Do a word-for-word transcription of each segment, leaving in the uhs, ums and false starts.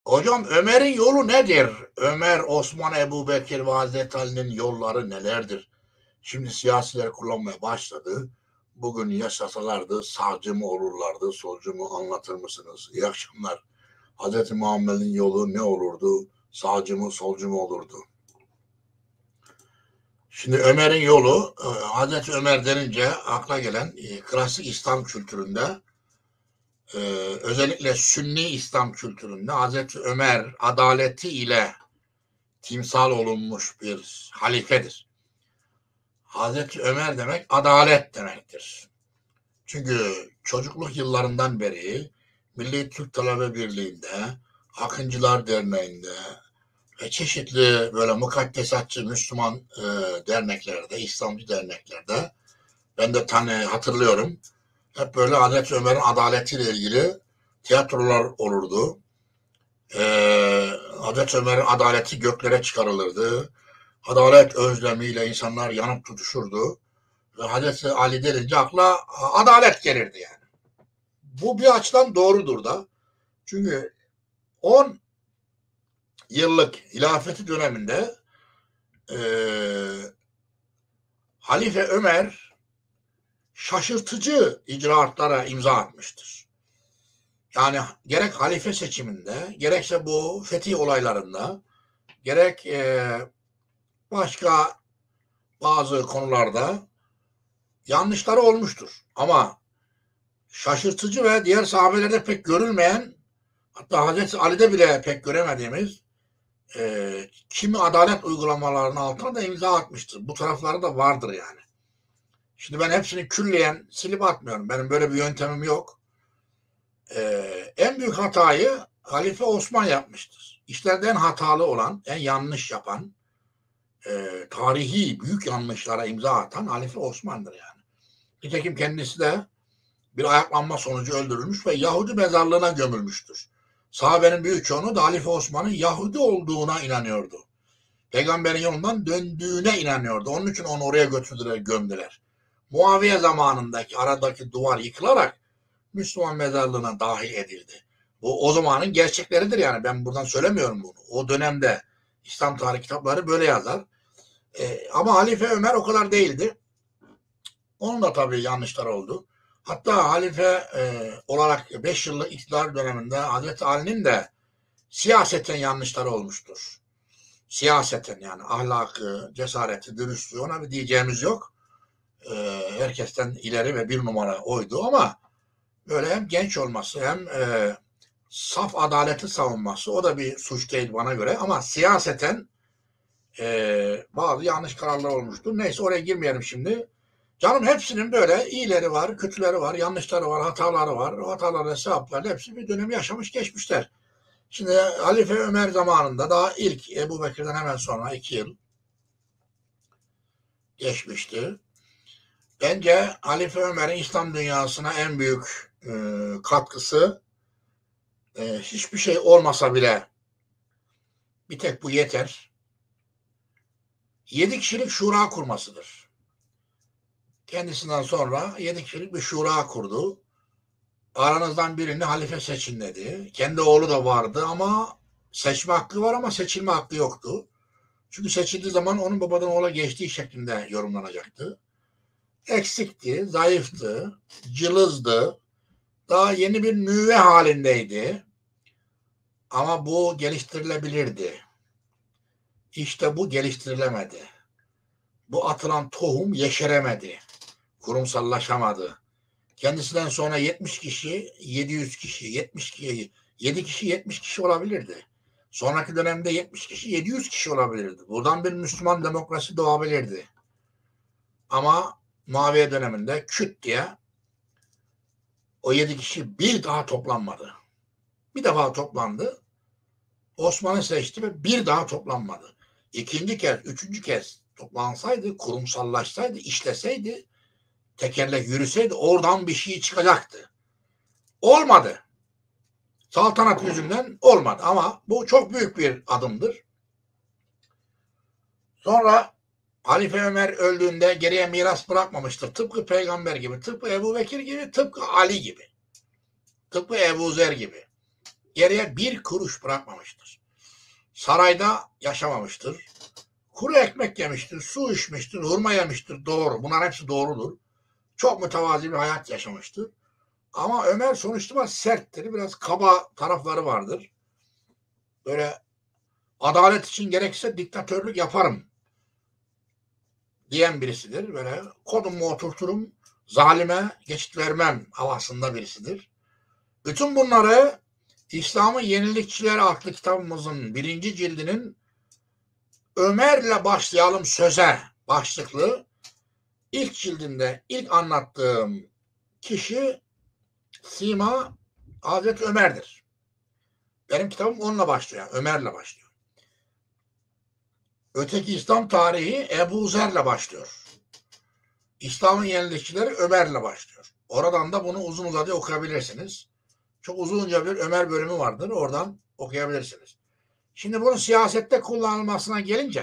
Hocam Ömer'in yolu nedir? Ömer, Osman, Ebu Bekir ve Hazreti Ali'nin yolları nelerdir? Şimdi siyasiler kullanmaya başladı. Bugün yaşasalardı sağcı mı olurlardı, solcu mu anlatır mısınız? İyi akşamlar. Hazreti Muhammed'in yolu ne olurdu? Sağcı mı, solcu mu olurdu? Şimdi Ömer'in yolu, Hazreti Ömer denince akla gelen klasik İslam kültüründe, Ee, özellikle Sünni İslam kültüründe Hazreti Ömer adaleti ile timsal olunmuş bir halifedir. Hazreti Ömer demek adalet demektir. Çünkü çocukluk yıllarından beri Milli Türk Talebe Birliği'nde, Akıncılar Derneği'nde ve çeşitli böyle mukaddesatçı Müslüman e, derneklerde, İslamcı derneklerde ben de tane hatırlıyorum. Hep böyle Hazreti Ömer'in adaletiyle ilgili tiyatrolar olurdu. Ee, Hazreti Ömer'in adaleti göklere çıkarılırdı. Adalet özlemiyle insanlar yanıp tutuşurdu. Ve Hazreti Ali denince akla adalet gelirdi yani. Bu bir açıdan doğrudur da. Çünkü on yıllık hilafeti döneminde e, Halife Ömer şaşırtıcı icraatlara imza atmıştır. Yani gerek halife seçiminde, gerekse bu fetih olaylarında, gerek e, başka bazı konularda yanlışları olmuştur. Ama şaşırtıcı ve diğer sahabelerde pek görülmeyen, hatta Hazreti Ali'de bile pek göremediğimiz e, kimi adalet uygulamalarının altına da imza atmıştır. Bu tarafları da vardır yani. Şimdi ben hepsini külliyen silip atmıyorum. Benim böyle bir yöntemim yok. Ee, en büyük hatayı Halife Osman yapmıştır. İşlerde en hatalı olan, en yanlış yapan, e, tarihi büyük yanlışlara imza atan Halife Osman'dır yani. Nitekim kendisi de bir ayaklanma sonucu öldürülmüş ve Yahudi mezarlığına gömülmüştür. Sahabenin büyük çoğunu da Halife Osman'ın Yahudi olduğuna inanıyordu. Peygamberin yolundan döndüğüne inanıyordu. Onun için onu oraya götürdüler, gömdüler. Muaviye zamanındaki aradaki duvar yıkılarak Müslüman mezarlığına dahil edildi. Bu o zamanın gerçekleridir yani. Ben buradan söylemiyorum bunu. O dönemde İslam tarih kitapları böyle yazar. Ee, ama Halife Ömer o kadar değildi. Onun da tabii yanlışlar oldu. Hatta halife e, olarak beş yıllık iktidar döneminde Hazreti Ali'nin de siyaseten yanlışları olmuştur. Siyaseten yani ahlakı, cesareti, dürüstlüğü ona bir diyeceğimiz yok. Ee, herkesten ileri ve bir numara oydu ama böyle hem genç olması hem e, saf adaleti savunması o da bir suç değil bana göre ama siyaseten e, bazı yanlış kararlar olmuştur. Neyse oraya girmeyelim şimdi. Canım hepsinin böyle iyileri var, kötüleri var, yanlışları var, hataları var. O hataları, sevapları hepsi bir dönemi yaşamış geçmişler. Şimdi Halife Ömer zamanında daha ilk Ebu Bekir'den hemen sonra iki yıl geçmişti. Bence Halife Ömer'in İslam dünyasına en büyük e, katkısı e, hiçbir şey olmasa bile bir tek bu yeter. Yedi kişilik şura kurmasıdır. Kendisinden sonra yedi kişilik bir şura kurdu. Aranızdan birini halife seçin dedi. Kendi oğlu da vardı ama seçme hakkı var ama seçilme hakkı yoktu. Çünkü seçildiği zaman onun babadan oğula geçtiği şeklinde yorumlanacaktı. Eksikti, zayıftı, cılızdı. Daha yeni bir nüve halindeydi. Ama bu geliştirilebilirdi. İşte bu geliştirilemedi. Bu atılan tohum yeşeremedi. Kurumsallaşamadı. Kendisinden sonra yetmiş kişi, yedi yüz kişi, yetmiş kişi, yedi kişi, yetmiş kişi olabilirdi. Sonraki dönemde yetmiş kişi, yedi yüz kişi olabilirdi. Buradan bir Müslüman demokrasi doğabilirdi. Ama Muaviye döneminde küt diye o yedi kişi bir daha toplanmadı. Bir defa toplandı. Osman'ı seçti ve bir daha toplanmadı. İkinci kez, üçüncü kez toplansaydı, kurumsallaşsaydı, işleseydi, tekerlek yürüseydi oradan bir şey çıkacaktı. Olmadı. Saltanat yüzünden olmadı ama bu çok büyük bir adımdır. Sonra Halife Ömer öldüğünde geriye miras bırakmamıştır. Tıpkı peygamber gibi, tıpkı Ebu Bekir gibi, tıpkı Ali gibi, tıpkı Ebu Zer gibi. geriye bir kuruş bırakmamıştır. Sarayda yaşamamıştır. Kuru ekmek yemiştir, su içmiştir, hurma yemiştir. Doğru. Bunlar hepsi doğrudur. Çok mütevazi bir hayat yaşamıştır. Ama Ömer sonuçta serttir. Biraz kaba tarafları vardır. Böyle adalet için gerekirse diktatörlük yaparım diyen birisidir. Böyle kodumu oturturum, zalime geçit vermem havasında birisidir. Bütün bunları İslam'ın Yenilikçileri adlı kitabımızın birinci cildinin Ömer'le başlayalım söze başlıklı ilk cildinde ilk anlattığım kişi Sima Hazreti Ömer'dir. Benim kitabım onunla başlıyor. Ömer'le başlıyor. Öteki İslam tarihi Ebu Zer'le başlıyor. İslam'ın Yenilikçileri Ömer'le başlıyor. Oradan da bunu uzun uzadıya okuyabilirsiniz. Çok uzunca bir Ömer bölümü vardır. Oradan okuyabilirsiniz. Şimdi bunun siyasette kullanılmasına gelince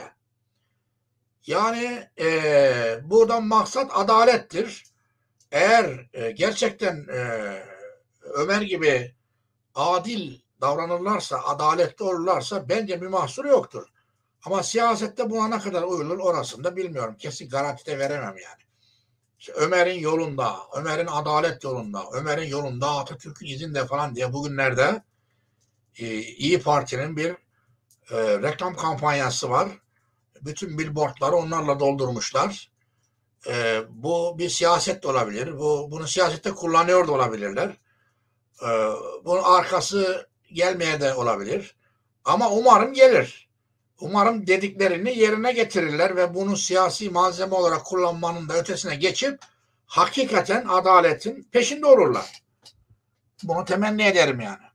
yani e, buradan maksat adalettir. Eğer e, gerçekten e, Ömer gibi adil davranırlarsa, adaletli olurlarsa bence bir mahsuru yoktur. Ama siyasette buna ne kadar uyulur orasını da bilmiyorum. Kesin garanti de veremem yani. İşte Ömer'in yolunda, Ömer'in adalet yolunda, Ömer'in yolunda Atatürk'ün izinde falan diye bugünlerde e, İyi Parti'nin bir e, reklam kampanyası var. Bütün billboardları onlarla doldurmuşlar. E, bu bir siyaset de olabilir. Bu, bunu siyasette kullanıyor da olabilirler. E, bunun arkası gelmeye de olabilir. Ama umarım gelir. Umarım dediklerini yerine getirirler ve bunu siyasi malzeme olarak kullanmanın da ötesine geçip hakikaten adaletin peşinde olurlar. Bunu temenni ederim yani.